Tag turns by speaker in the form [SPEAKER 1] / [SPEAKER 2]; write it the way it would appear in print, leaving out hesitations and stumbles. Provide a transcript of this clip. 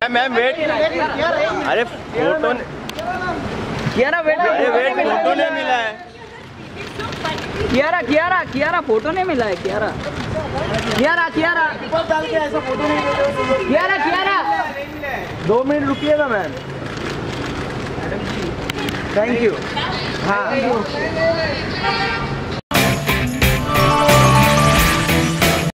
[SPEAKER 1] Ma'am wait, अरे photo
[SPEAKER 2] Kiara wait,
[SPEAKER 1] अरे wait, photo नहीं मिला है।
[SPEAKER 2] कियारा कियारा कियारा फोटो नहीं मिला है। कियारा कियारा कियारा
[SPEAKER 3] डाल के ऐसा फोटो नहीं मिला।
[SPEAKER 2] कियारा कियारा
[SPEAKER 3] 2 मिनट रुकिएगा मैम। Thank you. हाँ